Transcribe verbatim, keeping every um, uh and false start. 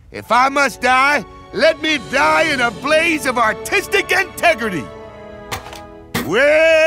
If I must die, let me die in a blaze of artistic integrity. Well,